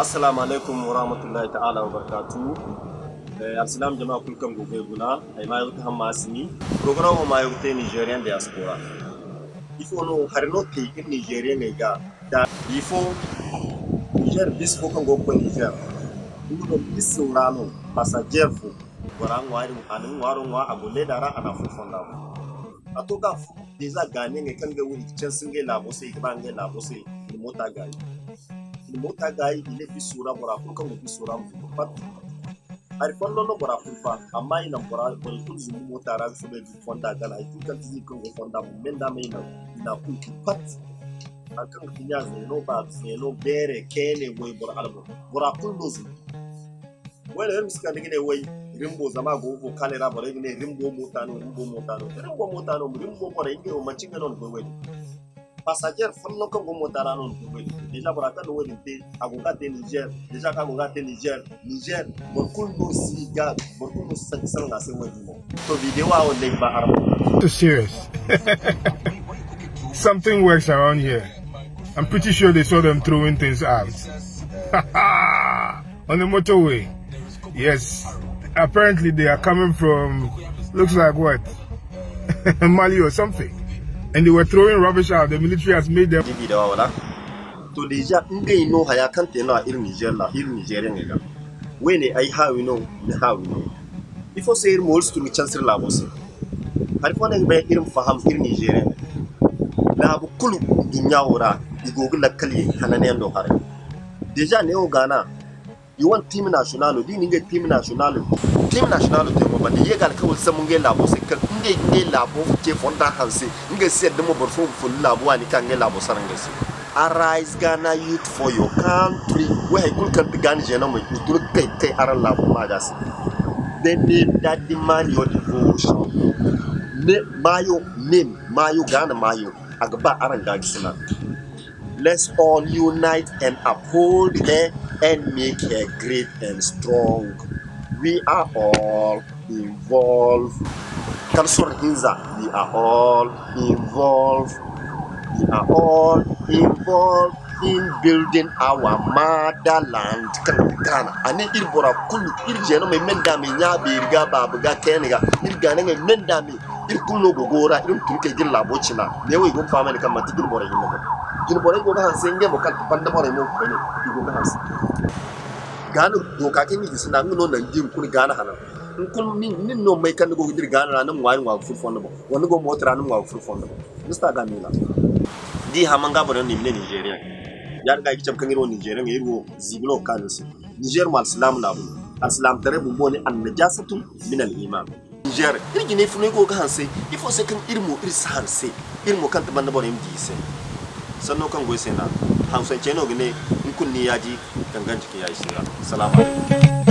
Assalamu alaikum wa rahmatullahi ta'ala wa barakatuh. Al-Salam jama'a kulkan gobe guna ay ma yuta hamasini program ma yuta Nigerian diaspora. Ifo no harno te in Nigeria ne ga da ifo Niger bis fo kan go ko Niger. Ndu bis surano passager fo warang wari anin warong wa abule dara ana fo fonda. Atoka déjà gagné ne kan ga wuri can sun ga labo sai ba ga labo sai mota gari. Mota gai ile bisura bora kuka mu bisura mu pat ari fondo no bora kulfa amma ina bora ko tuzu mota ran su be fonda gala ai tuka tizi ko fonda mu menda me ina kulki pat akan kinya no ba no bere kene boy bora albo bora kullo su wala yin suka digine wai rimbo zama go ko kalera bora ne rimbo mota no rimbo bora inge o machinga non go wai passager fonno ko go motara non ko weli déjà boraka no weli te agoga te Niger déjà ka agoga te Niger borkul no siga borkul no sakisal na se weli mo to video wa o le ba arabo too serious. Something works around here. I'm pretty sure they saw them throwing things out on the motorway. Yes, apparently they are coming from, looks like what, Mali or something. And they were throwing rubbish out. The military has made them. To deja ngai no haya kante na ir Niger la ir Nigerian ga. When I how you know how you know. Before say ir mols to chancellor la boss. Har ko ne be ir faham ir Nigerian. La bu kulu dunya ora igogul la kali hanane ndo hare. Deja ne o Ghana. You want team national, di ninge team national. Team national te mo bande yegal kawul samunge labo se kan nge labo ke fonda hanse nge sed mo borfo fu labo ani kan nge labo sarangesi. Arise Ghana youth for your country. We kul kan Ghana jena mo tur te ara labo magasi. They need that demand your devotion. Mayo Ghana mayo agba aranga gisina. Let's all unite and uphold her and make her great and strong. We are all involved. Kalsor Hinza, we are all involved. We are all involved in building our motherland. Ghana. Ani ilbora kulu iljeno me mendami nyabi irga babuga kenega irgana me mendami irkulo gogora irum turke gilla bochina. Newe go family kan matigil bora yimo. Jin bora go ga hansenge mo kan panda bora mo ko ne go ga hans. Ghana do ka ken yi sina no nan dim kun Ghana hanan. Kun min no mai kan go dir Ghana nan wani wa fur fondo bo. Wani go motra nan wa fur fondo. Mr. Gamila. Di hamanga bora ni Nigeria. Yar ga kicam kan iro Nigeria ngi go ziblo kansi. Niger mal islam na bu. Islam tare bu boni an najasatu min al iman. Niger irgi ne fune go ga hanse. Ifo se kan irmo irsa hanse. Irmo kan ta banda bora im dise. Sanno kan go sena. Hamsa cheno gane in kunni yaji gangan jiki yayi sira. Assalamu alaikum.